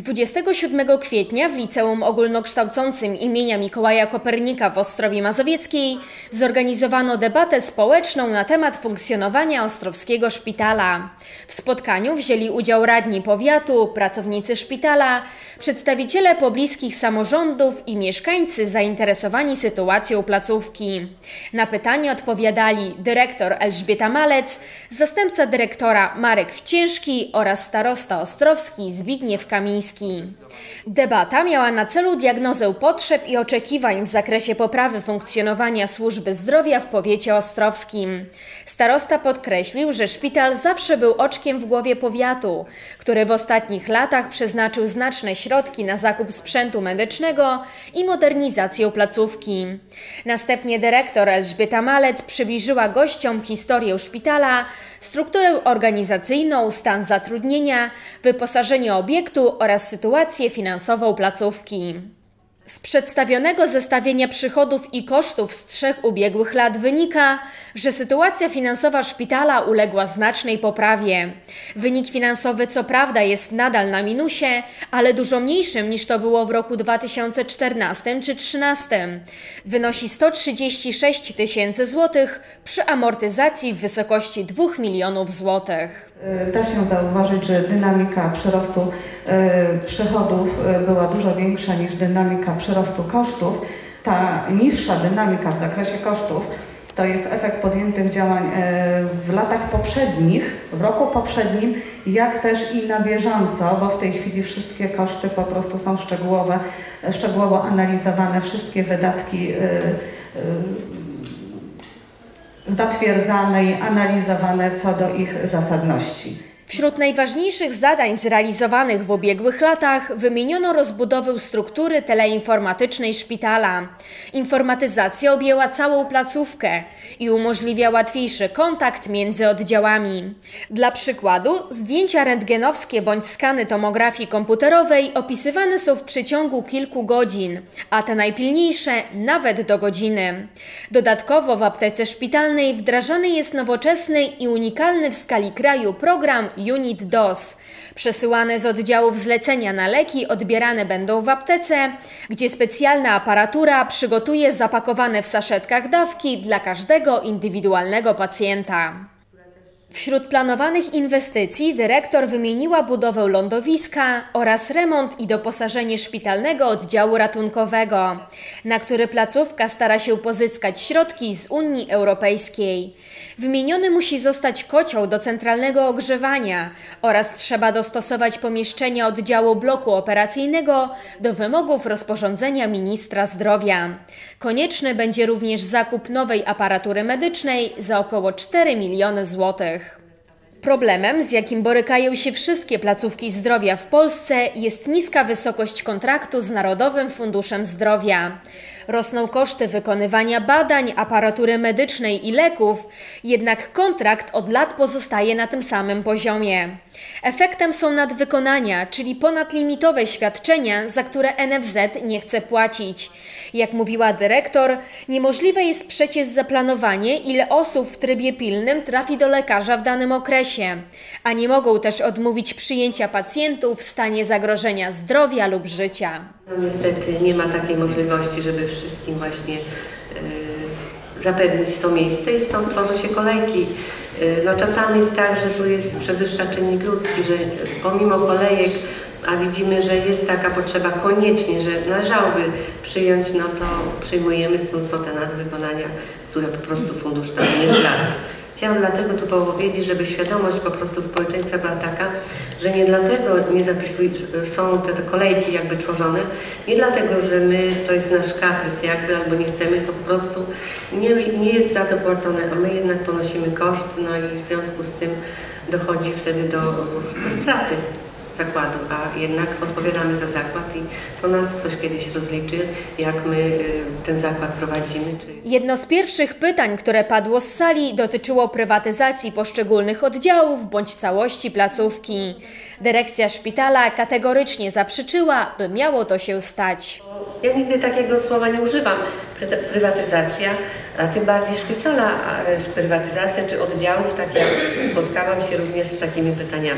27 kwietnia w Liceum Ogólnokształcącym imienia Mikołaja Kopernika w Ostrowie Mazowieckiej zorganizowano debatę społeczną na temat funkcjonowania Ostrowskiego Szpitala. W spotkaniu wzięli udział radni powiatu, pracownicy szpitala, przedstawiciele pobliskich samorządów i mieszkańcy zainteresowani sytuacją placówki. Na pytania odpowiadali dyrektor Elżbieta Malec, zastępca dyrektora Marek Ciężki oraz starosta ostrowski Zbigniew Kamiński. Debata miała na celu diagnozę potrzeb i oczekiwań w zakresie poprawy funkcjonowania służby zdrowia w powiecie ostrowskim. Starosta podkreślił, że szpital zawsze był oczkiem w głowie powiatu, który w ostatnich latach przeznaczył znaczne środki na zakup sprzętu medycznego i modernizację placówki. Następnie dyrektor Elżbieta Malec przybliżyła gościom historię szpitala, strukturę organizacyjną, stan zatrudnienia, wyposażenie obiektu oraz sytuację finansową placówki. Z przedstawionego zestawienia przychodów i kosztów z 3 ubiegłych lat wynika, że sytuacja finansowa szpitala uległa znacznej poprawie. Wynik finansowy co prawda jest nadal na minusie, ale dużo mniejszym niż to było w roku 2014 czy 2013. Wynosi 136 000 złotych przy amortyzacji w wysokości 2 milionów złotych. Da się zauważyć, że dynamika przyrostu przychodów była dużo większa niż dynamika przyrostu kosztów. Ta niższa dynamika w zakresie kosztów to jest efekt podjętych działań w latach poprzednich, w roku poprzednim, jak też i na bieżąco, bo w tej chwili wszystkie koszty po prostu są szczegółowo analizowane, wszystkie wydatki zatwierdzane i analizowane co do ich zasadności. Wśród najważniejszych zadań zrealizowanych w ubiegłych latach wymieniono rozbudowę struktury teleinformatycznej szpitala. Informatyzacja objęła całą placówkę i umożliwia łatwiejszy kontakt między oddziałami. Dla przykładu, zdjęcia rentgenowskie bądź skany tomografii komputerowej opisywane są w przeciągu kilku godzin, a te najpilniejsze nawet do godziny. Dodatkowo w aptece szpitalnej wdrażany jest nowoczesny i unikalny w skali kraju program Unit DOS. Przesyłane z oddziałów zlecenia na leki odbierane będą w aptece, gdzie specjalna aparatura przygotuje zapakowane w saszetkach dawki dla każdego indywidualnego pacjenta. Wśród planowanych inwestycji dyrektor wymieniła budowę lądowiska oraz remont i doposażenie szpitalnego oddziału ratunkowego, na który placówka stara się pozyskać środki z Unii Europejskiej. Wymieniony musi zostać kocioł do centralnego ogrzewania oraz trzeba dostosować pomieszczenia oddziału bloku operacyjnego do wymogów rozporządzenia ministra zdrowia. Konieczny będzie również zakup nowej aparatury medycznej za około 4 miliony złotych. Problemem, z jakim borykają się wszystkie placówki zdrowia w Polsce, jest niska wysokość kontraktu z Narodowym Funduszem Zdrowia. Rosną koszty wykonywania badań, aparatury medycznej i leków, jednak kontrakt od lat pozostaje na tym samym poziomie. Efektem są nadwykonania, czyli ponadlimitowe świadczenia, za które NFZ nie chce płacić. Jak mówiła dyrektor, niemożliwe jest przecież zaplanowanie, ile osób w trybie pilnym trafi do lekarza w danym okresie, a nie mogą też odmówić przyjęcia pacjentów w stanie zagrożenia zdrowia lub życia. No niestety nie ma takiej możliwości, żeby wszystkim właśnie zapewnić to miejsce i stąd tworzą się kolejki. No czasami jest tak, że tu przewyższa czynnik ludzki, że pomimo kolejek, a widzimy, że jest taka potrzeba koniecznie, że należałoby przyjąć, no to przyjmujemy stąd te nadwykonania, które po prostu fundusz tam nie zwraca. Chciałam dlatego tu powiedzieć, żeby świadomość po prostu społeczeństwa była taka, że nie dlatego są te kolejki jakby tworzone, nie dlatego, że to jest nasz kaprys jakby, albo nie chcemy, to po prostu nie jest za to płacone, a my jednak ponosimy koszt, no i w związku z tym dochodzi wtedy do straty zakładu, a jednak odpowiadamy za zakład i to nas ktoś kiedyś rozliczy, jak my ten zakład prowadzimy. Jedno z pierwszych pytań, które padło z sali, dotyczyło prywatyzacji poszczególnych oddziałów bądź całości placówki. Dyrekcja szpitala kategorycznie zaprzeczyła, by miało to się stać. Ja nigdy takiego słowa nie używam. Prywatyzacja, a tym bardziej szpitala, prywatyzacja czy oddziałów, tak ja spotkałam się również z takimi pytaniami.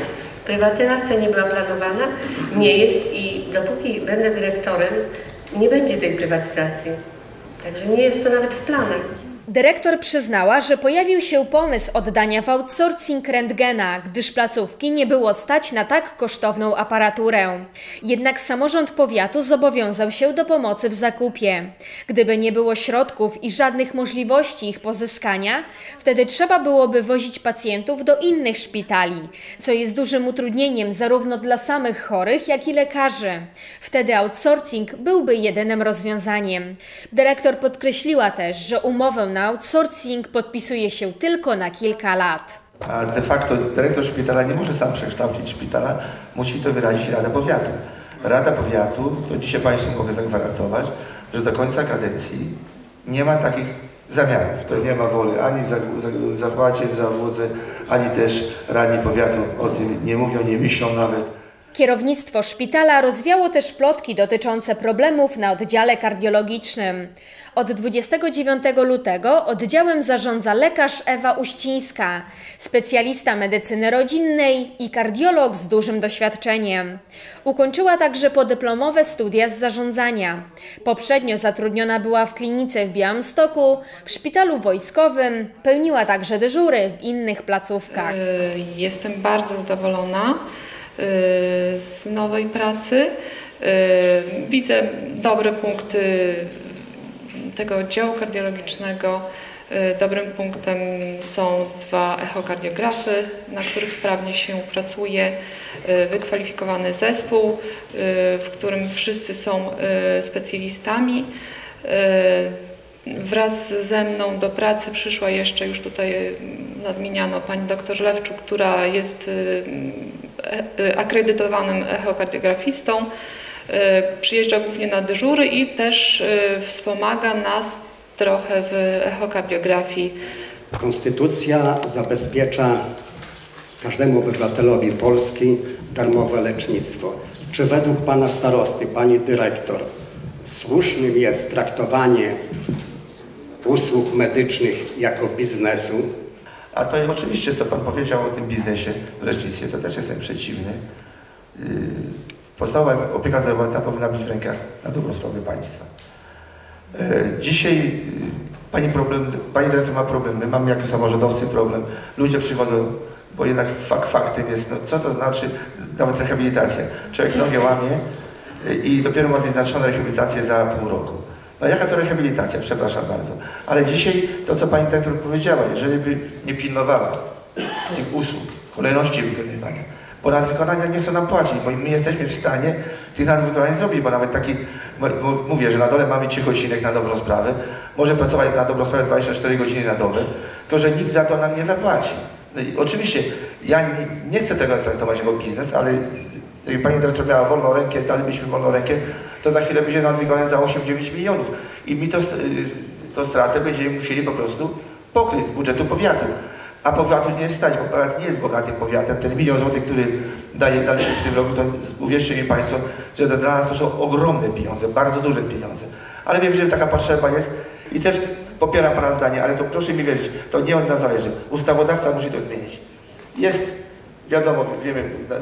Prywatyzacja nie była planowana, nie jest i dopóki będę dyrektorem, nie będzie tej prywatyzacji. Także nie jest to nawet w planach. Dyrektor przyznała, że pojawił się pomysł oddania w outsourcing rentgena, gdyż placówki nie było stać na tak kosztowną aparaturę. Jednak samorząd powiatu zobowiązał się do pomocy w zakupie. Gdyby nie było środków i żadnych możliwości ich pozyskania, wtedy trzeba byłoby wozić pacjentów do innych szpitali, co jest dużym utrudnieniem zarówno dla samych chorych, jak i lekarzy. Wtedy outsourcing byłby jedynym rozwiązaniem. Dyrektor podkreśliła też, że umowę na outsourcing podpisuje się tylko na kilka lat. A de facto dyrektor szpitala nie może sam przekształcić szpitala, musi to wyrazić Rada Powiatu. Rada Powiatu, to dzisiaj Państwu mogę zagwarantować, że do końca kadencji nie ma takich zamiarów. To nie ma woli ani w zakładzie, w załodze, ani też radni powiatu o tym nie mówią, nie myślą nawet. Kierownictwo szpitala rozwiało też plotki dotyczące problemów na oddziale kardiologicznym. Od 29 lutego oddziałem zarządza lekarz Ewa Uścińska, specjalista medycyny rodzinnej i kardiolog z dużym doświadczeniem. Ukończyła także podyplomowe studia z zarządzania. Poprzednio zatrudniona była w klinice w Białymstoku, w szpitalu wojskowym, pełniła także dyżury w innych placówkach. Jestem bardzo zadowolona z nowej pracy. Widzę dobre punkty tego oddziału kardiologicznego. Dobrym punktem są 2 echokardiografy, na których sprawnie się pracuje, wykwalifikowany zespół, w którym wszyscy są specjalistami. Wraz ze mną do pracy przyszła jeszcze, już tutaj nadmieniano, pani doktor Lewczuk, która jest akredytowanym echokardiografistą. Przyjeżdża głównie na dyżury i też wspomaga nas trochę w echokardiografii. Konstytucja zabezpiecza każdemu obywatelowi Polski darmowe lecznictwo. Czy według pana starosty, pani dyrektor, słusznym jest traktowanie usług medycznych jako biznesu? A to oczywiście, co Pan powiedział o tym biznesie w lecznictwie, to też jestem przeciwny. Podstawowa opieka zdrowotna powinna być w rękach na dobrą sprawę państwa. Dzisiaj Pani dyrektor ma problem, my mamy jako samorządowcy problem. Ludzie przychodzą, bo jednak faktem jest, no, co to znaczy nawet rehabilitacja. Człowiek nogę łamie i dopiero ma wyznaczoną rehabilitację za pół roku. No jaka to rehabilitacja, przepraszam bardzo. Ale dzisiaj to, co Pani dyrektor powiedziała, jeżeli by nie pilnowała tych usług, kolejności wykonywania, bo nadwykonania nie chcą nam płacić, bo my jesteśmy w stanie tych nadwykonań zrobić, bo nawet taki, bo mówię, że na dole mamy Ciechocinek na dobrą sprawę, może pracować na dobrą sprawę 24 godziny na dobę, tylko że nikt za to nam nie zapłaci. No i oczywiście ja nie chcę tego traktować jako biznes, ale gdyby Pani dyrektor miała wolną rękę, dalibyśmy wolną rękę, to za chwilę będzie nadwykonanie za 8-9 milionów. I mi to stratę będziemy musieli po prostu pokryć z budżetu powiatu. A powiatu nie stać, bo powiat nie jest bogatym powiatem. Ten 1 000 000 złotych, który dali się w tym roku, to uwierzcie mi Państwo, że dla nas to są ogromne pieniądze, bardzo duże pieniądze. Ale wiem, że taka potrzeba jest i też popieram Pana zdanie, ale to proszę mi wierzyć, to nie od nas zależy. Ustawodawca musi to zmienić. Jest, wiadomo, wiemy,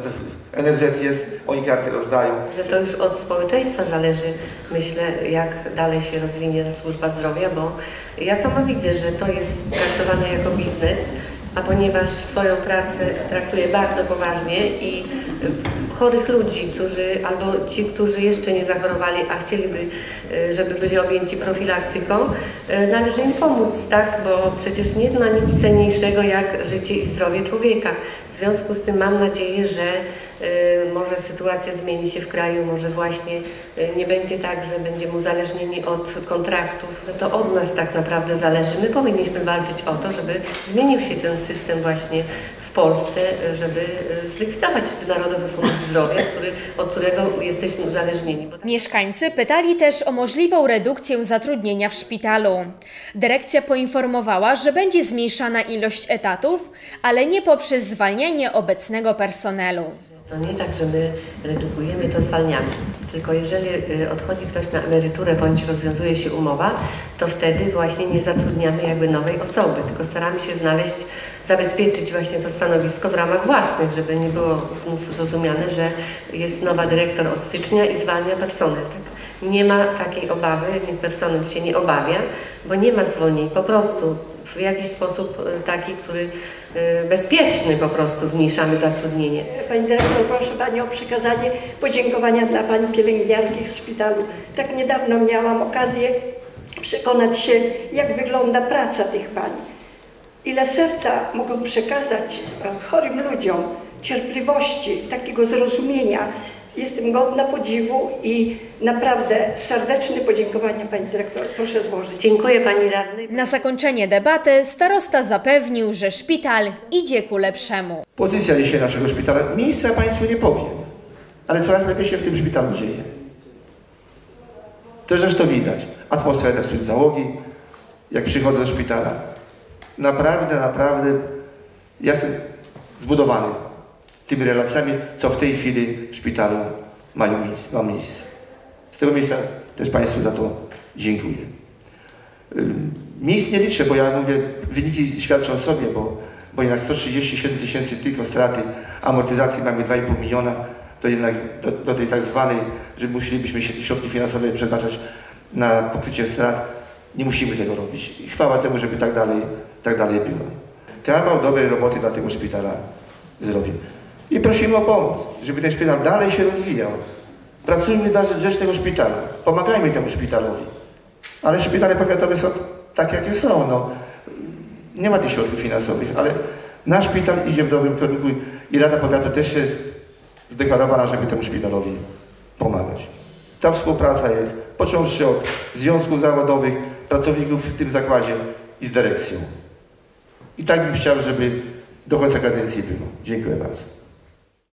NFZ jest, oni karty rozdają. Że to już od społeczeństwa zależy, myślę, jak dalej się rozwinie służba zdrowia, bo ja sama widzę, że to jest traktowane jako biznes, a ponieważ swoją pracę traktuję bardzo poważnie i chorych ludzi, albo ci, którzy jeszcze nie zachorowali, a chcieliby, żeby byli objęci profilaktyką, należy im pomóc, tak? Bo przecież nie ma nic cenniejszego jak życie i zdrowie człowieka. W związku z tym mam nadzieję, że może sytuacja zmieni się w kraju, może właśnie nie będzie tak, że będziemy uzależnieni od kontraktów, że to od nas tak naprawdę zależy. My powinniśmy walczyć o to, żeby zmienił się ten system właśnie w Polsce, żeby zlikwidować Narodowy Fundusz Zdrowia, od którego jesteśmy uzależnieni. Mieszkańcy pytali też o możliwą redukcję zatrudnienia w szpitalu. Dyrekcja poinformowała, że będzie zmniejszana ilość etatów, ale nie poprzez zwalnianie obecnego personelu. To nie tak, że my redukujemy, to zwalniamy. Tylko jeżeli odchodzi ktoś na emeryturę bądź rozwiązuje się umowa, to wtedy właśnie nie zatrudniamy jakby nowej osoby, tylko staramy się zabezpieczyć właśnie to stanowisko w ramach własnych, żeby nie było znów zrozumiane, że jest nowa dyrektor od stycznia i zwalnia personel. Tak? Nie ma takiej obawy, personel się nie obawia, bo nie ma zwolnień, po prostu w jakiś sposób taki, który bezpieczny po prostu zmniejszamy zatrudnienie. Pani dyrektor, proszę Pani o przekazanie podziękowania dla Pani pielęgniarki w szpitalu. Tak niedawno miałam okazję przekonać się, jak wygląda praca tych pań. Ile serca mogą przekazać chorym ludziom, cierpliwości, takiego zrozumienia. Jestem godna podziwu i naprawdę serdeczne podziękowania Pani dyrektor. Proszę złożyć. Dziękuję Pani radnej. Na zakończenie debaty starosta zapewnił, że szpital idzie ku lepszemu. Pozycja dzisiaj naszego szpitala, miejsca Państwu nie powiem, ale coraz lepiej się w tym szpitalu dzieje. To zresztą widać. Atmosfera wśród załogi, jak przychodzę do szpitala. Naprawdę ja jestem zbudowany tymi relacjami, co w tej chwili w szpitalu ma miejsce. Z tego miejsca też Państwu za to dziękuję. Miejsc nie liczę, bo ja mówię, wyniki świadczą o sobie, bo jednak 137 tysięcy tylko straty, amortyzacji mamy 2,5 miliona, to jednak do tej tak zwanej, że musielibyśmy środki finansowe przeznaczać na pokrycie strat, nie musimy tego robić. I chwała temu, żeby tak dalej było. Kawał dobrej roboty dla tego szpitala zrobił. I prosimy o pomoc, żeby ten szpital dalej się rozwijał. Pracujmy na rzecz tego szpitala, pomagajmy temu szpitalowi. Ale szpitale powiatowe są tak, jakie są. No. Nie ma tych środków finansowych, ale nasz szpital idzie w dobrym kierunku i Rada Powiatu też jest zdeklarowana, żeby temu szpitalowi pomagać. Ta współpraca jest, począwszy od związków zawodowych, pracowników w tym zakładzie i z dyrekcją. I tak bym chciał, żeby do końca kadencji było. Dziękuję bardzo.